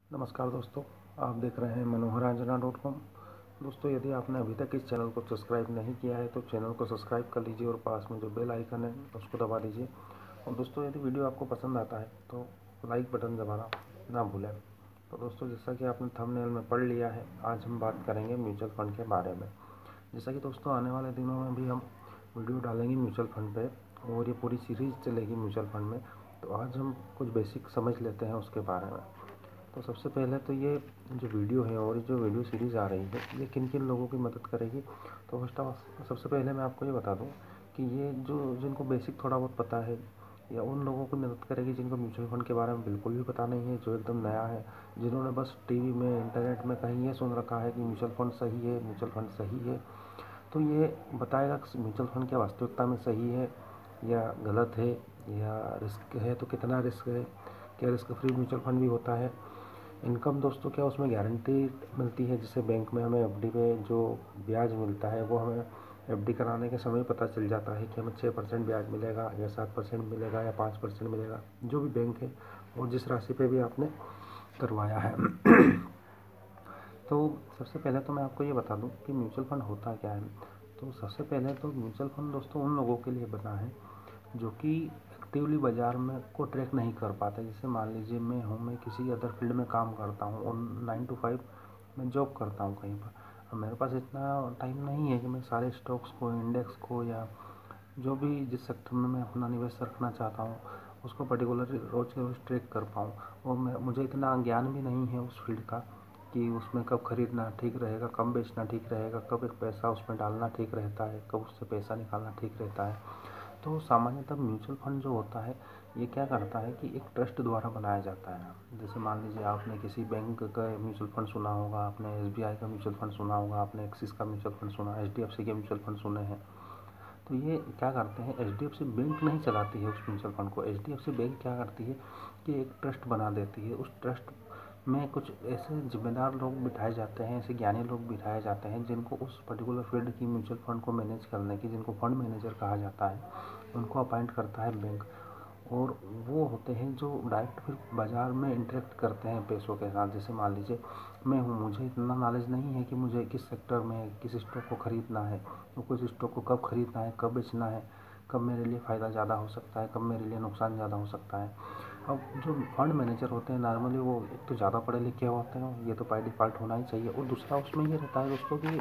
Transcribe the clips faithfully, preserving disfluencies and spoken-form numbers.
नमस्कार दोस्तों, आप देख रहे हैं मनोहरांजना डॉट कॉम। दोस्तों, यदि आपने अभी तक इस चैनल को सब्सक्राइब नहीं किया है तो चैनल को सब्सक्राइब कर लीजिए और पास में जो बेल आइकन है उसको दबा दीजिए। और दोस्तों, यदि वीडियो आपको पसंद आता है तो लाइक बटन दबाना ना भूलें। तो दोस्तों, जैसा कि आपने थंबनेल में पढ़ लिया है, आज हम बात करेंगे म्यूचुअल फंड के बारे में। जैसा कि दोस्तों, आने वाले दिनों में भी हम वीडियो डालेंगे म्यूचुअल फंड पे और ये पूरी सीरीज़ चलेगी म्यूचुअल फंड में। तो आज हम कुछ बेसिक समझ लेते हैं उसके बारे में। तो सबसे पहले तो ये जो वीडियो है और जो वीडियो सीरीज़ आ रही है ये किन किन लोगों की मदद करेगी। तो फर्स्ट ऑफ सबसे पहले मैं आपको ये बता दूं कि ये जो जिनको बेसिक थोड़ा बहुत पता है या उन लोगों की मदद करेगी जिनको म्यूचुअल फंड के बारे में बिल्कुल भी पता नहीं है, जो एकदम नया है, जिन्होंने बस टीवी में, इंटरनेट में कहीं ये सुन रखा है कि म्यूचुअल फंड सही है, म्यूचुअल फंड सही है। तो ये बताएगा कि म्यूचुअल फंड क्या वास्तविकता में सही है या गलत है, या रिस्क है तो कितना रिस्क है, क्या रिस्क फ्री म्यूचुअल फंड भी होता है, इनकम दोस्तों क्या उसमें गारंटी मिलती है, जिससे बैंक में हमें एफडी पे जो ब्याज मिलता है वो हमें एफडी कराने के समय पता चल जाता है कि हमें छः परसेंट ब्याज मिलेगा या सात परसेंट मिलेगा या पाँच परसेंट मिलेगा, जो भी बैंक है और जिस राशि पे भी आपने करवाया है। तो सबसे पहले तो मैं आपको ये बता दूं कि म्यूचुअल फंड होता क्या है। तो सबसे पहले तो म्यूचुअल फंड दोस्तों उन लोगों के लिए बना है जो कि एक्टिवली बाज़ार में को ट्रैक नहीं कर पाते। जैसे मान लीजिए मैं हूँ, मैं किसी अदर फील्ड में काम करता हूँ और नाइन टू फाइव मैं जॉब करता हूँ कहीं पर। अब मेरे पास इतना टाइम नहीं है कि मैं सारे स्टॉक्स को, इंडेक्स को, या जो भी जिस सेक्टर में मैं अपना निवेश रखना चाहता हूँ उसको पर्टिकुलर रोज के रोज ट्रैक कर पाऊँ। और मैं मुझे इतना ज्ञान भी नहीं है उस फील्ड का कि उसमें कब खरीदना ठीक रहेगा, कब बेचना ठीक रहेगा, कब एक पैसा उसमें डालना ठीक रहता है, कब उससे पैसा निकालना ठीक रहता है। तो सामान्यतः म्यूचुअल फंड जो होता है ये क्या करता है कि एक ट्रस्ट द्वारा बनाया जाता है। जैसे मान लीजिए आपने किसी बैंक का म्यूचुअल फंड सुना होगा, आपने एसबीआई का म्यूचुअल फंड सुना होगा, आपने एक्सिस का म्यूचुअल फंड सुना, एचडीएफसी के म्यूचुअल फंड सुने हैं। तो ये क्या करते हैं, एचडीएफसी बैंक नहीं चलाती है उस म्यूचुअल फंड को। एचडीएफसी बैंक क्या करती है कि एक ट्रस्ट बना देती है। उस ट्रस्ट में कुछ ऐसे जिम्मेदार लोग बिठाए जाते हैं, ऐसे ज्ञानी लोग बिठाए जाते हैं जिनको उस पर्टिकुलर फील्ड की म्यूचुअल फंड को मैनेज करने की, जिनको फंड मैनेजर कहा जाता है, उनको अपॉइंट करता है बैंक। और वो होते हैं जो डायरेक्ट फिर बाज़ार में इंटरेक्ट करते हैं पैसों के साथ। जैसे मान लीजिए मैं हूँ, मुझे इतना नॉलेज नहीं है कि मुझे किस सेक्टर में किस स्टॉक को ख़रीदना है, तो कुछ स्टॉक को कब ख़रीदना है, कब बेचना है, कब मेरे लिए फ़ायदा ज़्यादा हो सकता है, कब मेरे लिए नुकसान ज़्यादा हो सकता है। अब जो फंड मैनेजर होते हैं नॉर्मली वो एक तो ज़्यादा पढ़े लिखे होते हैं, ये तो बाय डिफ़ॉल्ट होना ही चाहिए। और दूसरा उसमें ये रहता है दोस्तों कि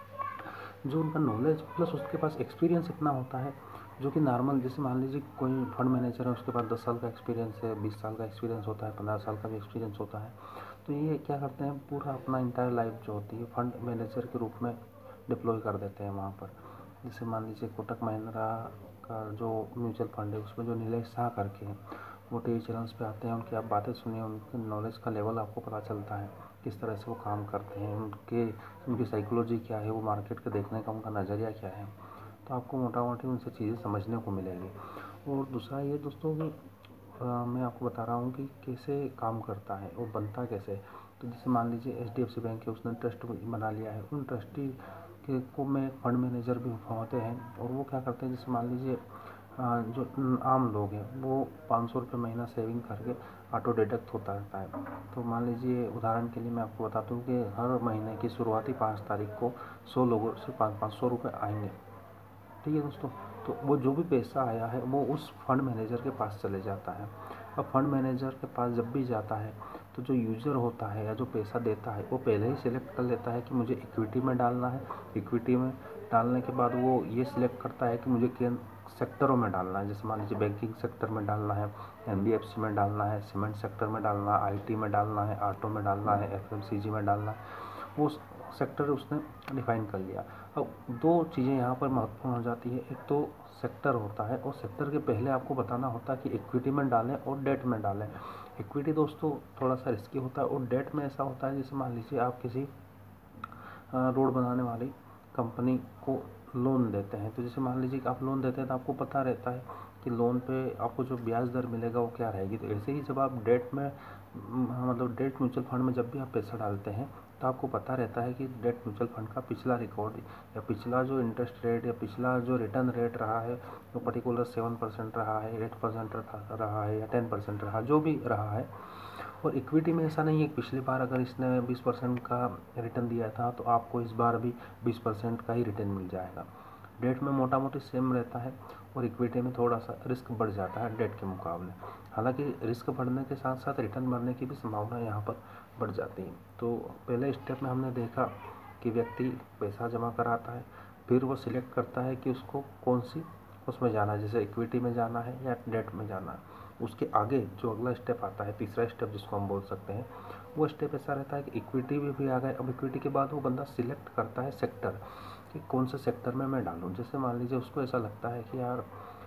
जो उनका नॉलेज प्लस उसके पास एक्सपीरियंस इतना होता है जो कि नॉर्मल, जैसे मान लीजिए कोई फंड मैनेजर है, उसके पास दस साल का एक्सपीरियंस है, बीस साल का एक्सपीरियंस होता है, पंद्रह साल का भी एक्सपीरियंस होता है। तो ये क्या करते हैं, पूरा अपना इंटायर लाइफ जो होती है फंड मैनेजर के रूप में डिप्लॉय कर देते हैं वहाँ पर। जैसे मान लीजिए कोटक महिंद्रा का जो म्यूचुअल फंड है उसमें जो नीलेश शाह करके हैं, वो टीवी चैनल्स पे आते हैं, उनकी आप बातें सुनिए, उनके नॉलेज का लेवल आपको पता चलता है किस तरह से वो काम करते हैं, उनके उनकी साइकोलॉजी क्या है, वो मार्केट के देखने का उनका नज़रिया क्या है। तो आपको मोटा मोटी उनसे चीज़ें समझने को मिलेगी। और दूसरा ये दोस्तों कि मैं आपको बता रहा हूँ कि कैसे काम करता है, वो बनता कैसे है। तो जैसे मान लीजिए H D F C bank है, उसने ट्रस्ट बना लिया है, उन ट्रस्टी के को में फंड मैनेजर भी होते हैं। और वो क्या करते हैं, जैसे मान लीजिए जो आम लोग हैं वो पाँच सौ रुपये महीना सेविंग करके ऑटो डिडक्ट होता रहता है। तो मान लीजिए उदाहरण के लिए मैं आपको बताता हूँ कि हर महीने की शुरुआती पाँच तारीख को सौ लोगों से पाँच पाँच सौ रुपये आएंगे, ठीक है दोस्तों। तो वो जो भी पैसा आया है वो उस फंड मैनेजर के पास चले जाता है। अब फंड मैनेजर के पास जब भी जाता है तो जो यूज़र होता है या जो पैसा देता है वो पहले ही सिलेक्ट कर लेता है कि मुझे इक्विटी में डालना है। इक्विटी में डालने के बाद वो ये सिलेक्ट करता है कि मुझे किन सेक्टरों में डालना है। जैसे मान लीजिए बैंकिंग सेक्टर में डालना है, एन बी एफ सी में डालना है, सीमेंट सेक्टर में डालना है, आई टी में डालना है, ऑटो में डालना है, एफ एम सी जी में डालना है। वो सेक्टर उसने डिफाइन कर लिया। अब दो चीज़ें यहाँ पर महत्वपूर्ण हो जाती है। एक तो सेक्टर होता है और सेक्टर के पहले आपको बताना होता है कि इक्विटी में डालें और डेट में डालें। इक्विटी दोस्तों थोड़ा सा रिस्की होता है और डेट में ऐसा होता है जैसे मान लीजिए आप किसी रोड बनाने वाली कंपनी को लोन देते हैं। तो जैसे मान लीजिए कि आप लोन देते हैं तो आपको पता रहता है कि लोन पे आपको जो ब्याज दर मिलेगा वो क्या रहेगी। तो ऐसे ही जब आप डेट में मतलब डेट म्यूचुअल फंड में जब भी आप पैसा डालते हैं तो आपको पता रहता है कि डेट म्यूचुअल फंड का पिछला रिकॉर्ड या पिछला जो इंटरेस्ट रेट या पिछला जो रिटर्न रेट रहा है वो पर्टिकुलर सेवन परसेंट रहा है, एट परसेंट रहा है या टेन परसेंट रहा, जो भी रहा है और इक्विटी में ऐसा नहीं है कि पिछली बार अगर इसने बीस परसेंट का रिटर्न दिया था तो आपको इस बार भी बीस परसेंट का ही रिटर्न मिल जाएगा। डेट में मोटा मोटी सेम रहता है और इक्विटी में थोड़ा सा रिस्क बढ़ जाता है डेट के मुकाबले। हालांकि रिस्क बढ़ने के साथ साथ रिटर्न बढ़ने की भी संभावना यहाँ पर बढ़ जाती है। तो पहले स्टेप में हमने देखा कि व्यक्ति पैसा जमा कराता है, फिर वो सिलेक्ट करता है कि उसको कौन सी उसमें जाना है, जैसे इक्विटी में जाना है या डेट में जाना है। उसके आगे जो अगला स्टेप आता है, तीसरा स्टेप जिसको हम बोल सकते हैं, वो स्टेप ऐसा रहता है कि इक्विटी में भी आ गए। अब इक्विटी के बाद वो बंदा सिलेक्ट करता है सेक्टर कि कौन से सेक्टर में मैं डालूं। जैसे मान लीजिए उसको ऐसा लगता है कि यार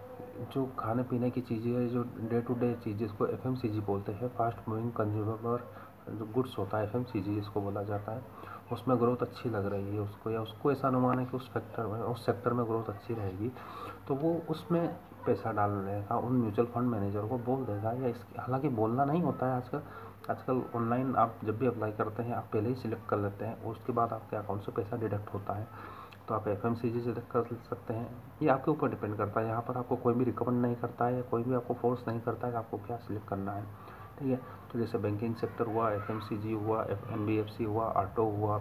जो खाने पीने की चीज़ें है, जो डे टू डे चीज़ जिसको एफ एम सी जी बोलते हैं, फास्ट मूविंग कंज्यूमर जो गुड्स होता है, एफ एम सी जी जिसको बोला जाता है, उसमें ग्रोथ अच्छी लग रही है उसको, या उसको ऐसा अनुमान है कि उस सेक्टर में उस सेक्टर में ग्रोथ अच्छी रहेगी, तो वो उसमें पैसा डाल देगा। उन म्यूचुअल फंड मैनेजर को बोल देगा, या इस हालांकि बोलना नहीं होता है आजकल आजकल ऑनलाइन आप जब भी अप्लाई करते हैं आप पहले ही सिलेक्ट कर लेते हैं, उसके बाद आपके अकाउंट से पैसा डिडक्ट होता है। तो आप F M C G select कर सकते हैं, ये आपके ऊपर डिपेंड करता है। यहाँ पर आपको कोई भी रिकमेंड नहीं करता है या कोई भी आपको फोर्स नहीं करता है कि आपको क्या सिलेक्ट करना है, ठीक है। तो जैसे बैंकिंग सेक्टर हुआ, एफ एम सी जी हुआ, एन बी एफ सी हुआ, ऑटो हुआ,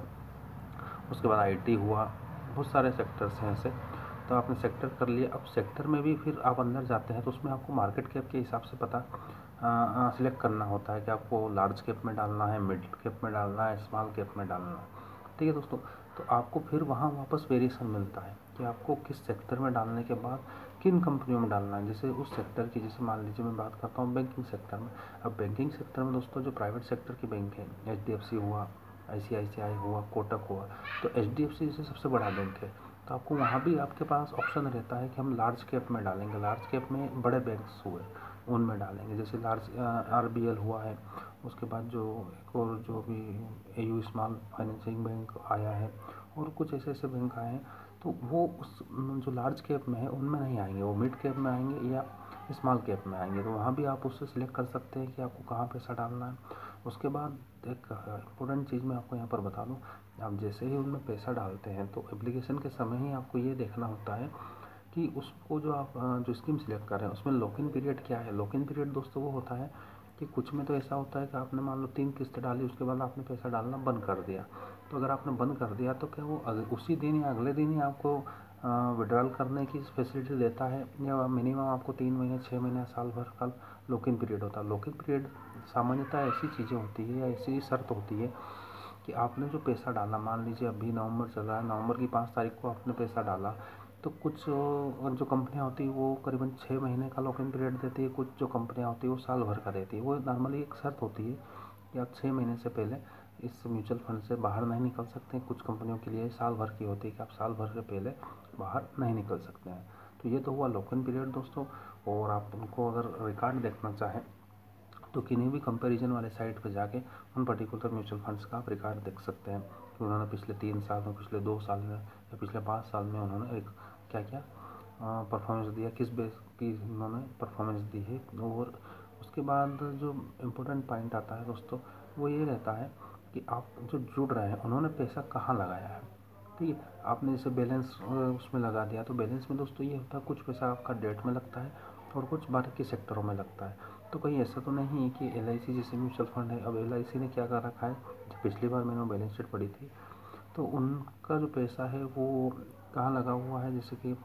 उसके बाद आई टी हुआ, बहुत सारे सेक्टर्स हैं ऐसे। तो आपने सेक्टर कर लिया। अब सेक्टर में भी फिर आप अंदर जाते हैं तो उसमें आपको मार्केट कैप के हिसाब से पता सिलेक्ट करना होता है कि आपको लार्ज कैप में डालना है, मिड कैप में डालना है, स्मॉल कैप में डालना है, ठीक है दोस्तों। तो आपको फिर वहाँ वापस वेरिएशन मिलता है कि आपको किस सेक्टर में डालने के बाद किन कंपनियों में डालना है। जैसे उस सेक्टर की, जैसे मान लीजिए मैं बात करता हूँ बैंकिंग सेक्टर में। अब बैंकिंग सेक्टर में दोस्तों जो प्राइवेट सेक्टर की बैंक है, एच डी एफ सी हुआ, आई सी आई सी आई हुआ, कोटक हुआ, तो एच डी एफ सी जैसे सबसे बड़ा बैंक है, तो आपको वहाँ भी आपके पास ऑप्शन रहता है कि हम लार्ज कैप में डालेंगे। लार्ज कैप में बड़े बैंक्स हुए उनमें डालेंगे, जैसे लार्ज आर बी एल हुआ है, उसके बाद जो एक और जो भी A U small financing bank आया है, और कुछ ऐसे ऐसे बैंक आए हैं। तो वो उस जो लार्ज कैप में है उनमें नहीं आएंगे, वो मिड कैप में आएंगे या स्मॉल कैप में आएंगे। तो वहाँ भी आप उससे सिलेक्ट कर सकते हैं कि आपको कहाँ पैसा डालना है। उसके बाद एक इम्पोर्टेंट चीज़ मैं आपको यहाँ पर बता दूँ, आप जैसे ही उनमें पैसा डालते हैं तो एप्लीकेशन के समय ही आपको ये देखना होता है कि उसको जो आप जो स्कीम सिलेक्ट कर रहे हैं उसमें लॉक इन पीरियड क्या है। लॉक इन पीरियड दोस्तों वो होता है कि कुछ में तो ऐसा होता है कि आपने मान लो तीन किस्त डाली, उसके बाद आपने पैसा डालना बंद कर दिया। तो अगर आपने बंद कर दिया तो क्या वो उसी दिन या अगले दिन ही आपको विड्रॉल करने की फैसिलिटी देता है, या मिनिमम आपको तीन महीने छः महीने साल भर का लॉक इन पीरियड होता है। लॉक इन पीरियड सामान्यतः ऐसी चीज़ें होती है या ऐसी शर्त होती है कि आपने जो पैसा डाला, मान लीजिए अभी नवंबर चल रहा है, नवंबर की पाँच तारीख को आपने पैसा डाला, तो कुछ जो कंपनियां होती है वो करीबन छः महीने का लॉक इन पीरियड देती है, कुछ जो कंपनियां होती है वो साल भर का देती है। वो नॉर्मली एक शर्त होती है कि आप छः महीने से पहले इस म्यूचुअल फंड से बाहर नहीं निकल सकते हैं। कुछ कंपनियों के लिए साल भर की होती है कि आप साल भर से पहले बाहर नहीं निकल सकते हैं। तो ये तो हुआ लॉक इन पीरियड दोस्तों। और आप उनको अगर रिकॉर्ड देखना चाहें तो किन्हीं भी कंपैरिजन वाले साइट पर जाके उन पर्टिकुलर म्यूचुअल फंड्स का आप रिकॉर्ड देख सकते हैं कि उन्होंने पिछले तीन साल में, पिछले दो साल में या पिछले पाँच साल में उन्होंने एक क्या क्या परफॉर्मेंस दिया, किस बेस की उन्होंने परफॉर्मेंस दी है। और उसके बाद जो इम्पोर्टेंट पॉइंट आता है दोस्तों वो ये रहता है कि आप जो जुड़ रहे हैं उन्होंने पैसा कहाँ लगाया है, ठीक है। आपने जैसे बैलेंस उसमें लगा दिया, तो बैलेंस में दोस्तों ये होता है कुछ पैसा आपका डेट में लगता है और कुछ बाकी सेक्टरों में लगता है। तो कहीं ऐसा तो नहीं है कि एल आई सी जैसे म्यूचुअल फंड है, अब एल आई सी ने क्या कर रखा है, जब पिछली बार मैंने बैलेंस शीट पढ़ी थी तो उनका जो पैसा है वो कहाँ लगा हुआ है, जैसे कि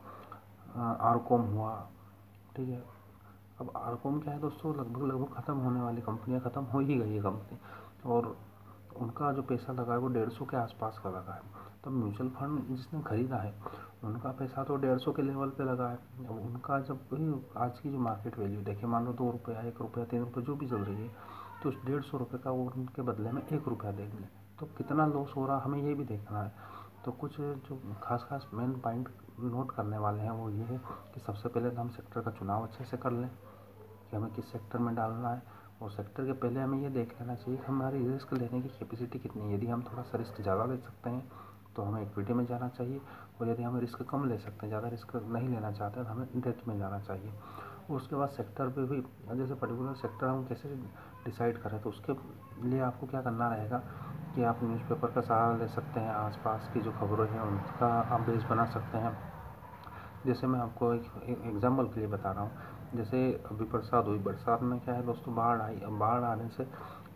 आरकॉम हुआ, ठीक है। अब आरकॉम क्या है दोस्तों, लगभग लगभग ख़त्म होने वाली कंपनियां, ख़त्म हो ही गई है कंपनी, और उनका जो पैसा लगा है वो डेढ़ सौ के आसपास का लगा है। तब म्यूचुअल फंड जिसने खरीदा है उनका पैसा तो डेढ़ सौ के लेवल पे लगा है। अब उनका जब आज की जो मार्केट वैल्यू देखिए, मान लो दो रुपया, एक रुपया, तीन रुपये जो भी चल रही है, तो उस डेढ़ सौ रुपये का वो उनके बदले में एक रुपया देंगे, तो कितना लॉस हो रहा हमें ये भी देखना है। तो कुछ जो खास खास मेन पॉइंट नोट करने वाले हैं वो ये है कि सबसे पहले तो हम सेक्टर का चुनाव अच्छे से कर लें कि हमें किस सेक्टर में डालना है, और सेक्टर के पहले हमें ये देख लेना चाहिए कि हमारी रिस्क लेने की कैपेसिटी कितनी है। यदि हम थोड़ा सा रिस्क ज़्यादा ले सकते हैं तो हमें इक्विटी में जाना चाहिए, और यदि हमें रिस्क कम ले सकते हैं, ज़्यादा रिस्क नहीं लेना चाहते हैं, तो हमें डेट में जाना चाहिए। और उसके बाद सेक्टर पे भी, जैसे पर्टिकुलर सेक्टर हम कैसे डिसाइड करें, तो उसके लिए आपको क्या करना रहेगा कि आप न्यूज़पेपर का सहारा ले सकते हैं, आसपास की जो खबरें हैं उनका आप बेस बना सकते हैं। जैसे मैं आपको एक एग्जाम्पल के लिए बता रहा हूँ, जैसे अभी बरसात हुई, बरसात में क्या है दोस्तों, बाढ़ आई। अब बाढ़ आने से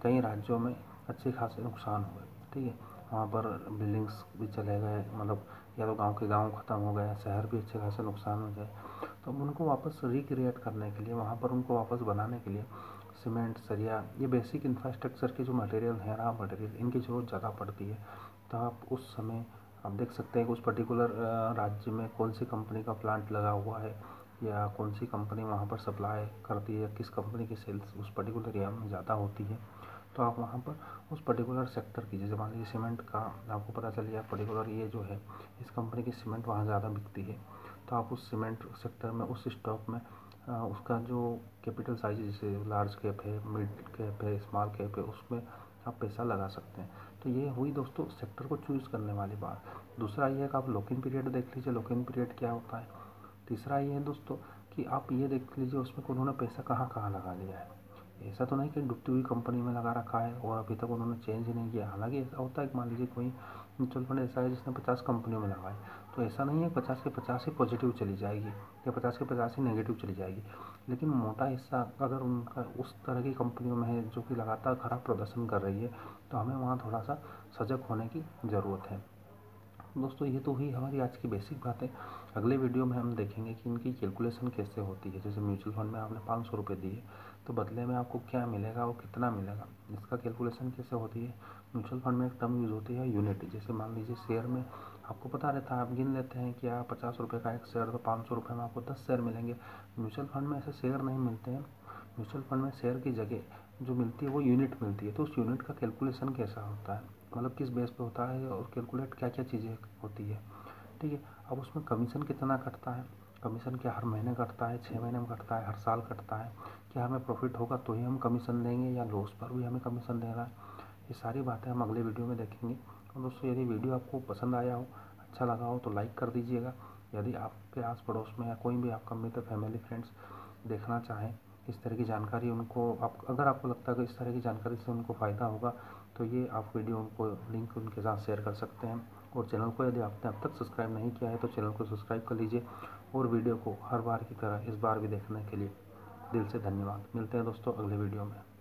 कई राज्यों में अच्छे खासे नुकसान हुए, ठीक है। वहाँ पर बिल्डिंग्स भी चले गए, मतलब या तो गांव के गांव ख़त्म हो गए, शहर भी अच्छे खासे नुकसान हो गए। तो उनको वापस रिक्रिएट करने के लिए, वहाँ पर उनको वापस बनाने के लिए सीमेंट, सरिया, ये बेसिक इंफ्रास्ट्रक्चर के जो मटेरियल है, रॉ मटेरियल, इनकी ज़रूरत ज़्यादा पड़ती है। तो आप उस समय आप देख सकते हैं कि उस पर्टिकुलर राज्य में कौन सी कंपनी का प्लांट लगा हुआ है, या कौन सी कंपनी वहाँ पर सप्लाई करती है, किस कंपनी की सेल्स उस पर्टिकुलर एरिया में ज़्यादा होती है। तो आप वहाँ पर उस पर्टिकुलर सेक्टर की, जैसे मान लीजिए सीमेंट का आपको पता चल गया पर्टिकुलर ये जो है इस कंपनी की सीमेंट वहाँ ज़्यादा बिकती है, तो आप उस सीमेंट सेक्टर में, उस स्टॉक में आ, उसका जो कैपिटल साइज, जैसे लार्ज कैप है, मिड कैप है, स्मॉल कैप है, उसमें आप पैसा लगा सकते हैं। तो ये हुई दोस्तों सेक्टर को चूज़ करने वाली बात। दूसरा ये है कि आप लॉक इन पीरियड देख लीजिए, लॉक इन पीरियड क्या होता है। तीसरा ये है दोस्तों कि आप ये देख लीजिए उसमें उन्होंने पैसा कहाँ कहाँ लगा लिया है। ऐसा तो नहीं कि डूबती हुई कंपनी में लगा रखा है और अभी तक उन्होंने चेंज ही नहीं किया। हालांकि ऐसा होता है कि मान लीजिए कोई म्यूचुअल फंड ऐसा है जिसने पचास कंपनियों में लगाए, तो ऐसा नहीं है पचास के पचास ही पॉजिटिव चली जाएगी या पचास के पचास ही नेगेटिव चली जाएगी। लेकिन मोटा हिस्सा अगर उनका उस तरह की कंपनियों में है जो कि लगातार खराब प्रदर्शन कर रही है, तो हमें वहाँ थोड़ा सा सजग होने की ज़रूरत है। दोस्तों ये तो हुई हमारी आज की बेसिक बातें। अगले वीडियो में हम देखेंगे कि इनकी कैलकुलेशन कैसे होती है। जैसे म्यूचुअल फंड में आपने पाँच सौ रुपये दिए, तो बदले में आपको क्या मिलेगा और कितना मिलेगा, इसका कैलकुलेशन कैसे होती है। म्यूचुअल फंड में एक टर्म यूज़ होती है यूनिट। जैसे मान लीजिए शेयर में आपको पता रहता है, आप गिन लेते हैं कि आप पचास रुपये का एक शेयर, तो पाँच सौ रुपये में आपको दस शेयर मिलेंगे। म्यूचुअल फंड में ऐसे शेयर नहीं मिलते हैं। म्यूचुअल फंड में शेयर की जगह जो मिलती है वो यूनिट मिलती है। तो उस यूनिट का कैलकुलेशन कैसा होता है, मतलब किस बेस पे होता है और कैलकुलेट क्या क्या चीज़ें होती है, ठीक है। अब उसमें कमीशन कितना कटता है, कमीशन क्या हर महीने कटता है, छः महीने में कटता है, हर साल कटता है, क्या हमें प्रॉफिट होगा तो ही हम कमीशन देंगे या लॉस पर भी हमें कमीशन देना है, ये सारी बातें हम अगले वीडियो में देखेंगे। और दोस्तों यदि वीडियो आपको पसंद आया हो, अच्छा लगा हो, तो लाइक कर दीजिएगा। यदि आपके आस पड़ोस में या कोई भी आपका मित्र, फैमिली, फ्रेंड्स देखना चाहें इस तरह की जानकारी, उनको आप अगर आपको लगता है कि इस तरह की जानकारी से उनको फ़ायदा होगा, तो ये आप वीडियो उनको लिंक उनके साथ शेयर कर सकते हैं। और चैनल को यदि आपने अब तक सब्सक्राइब नहीं किया है तो चैनल को सब्सक्राइब कर लीजिए। और वीडियो को हर बार की तरह इस बार भी देखने के लिए दिल से धन्यवाद। मिलते हैं दोस्तों अगले वीडियो में।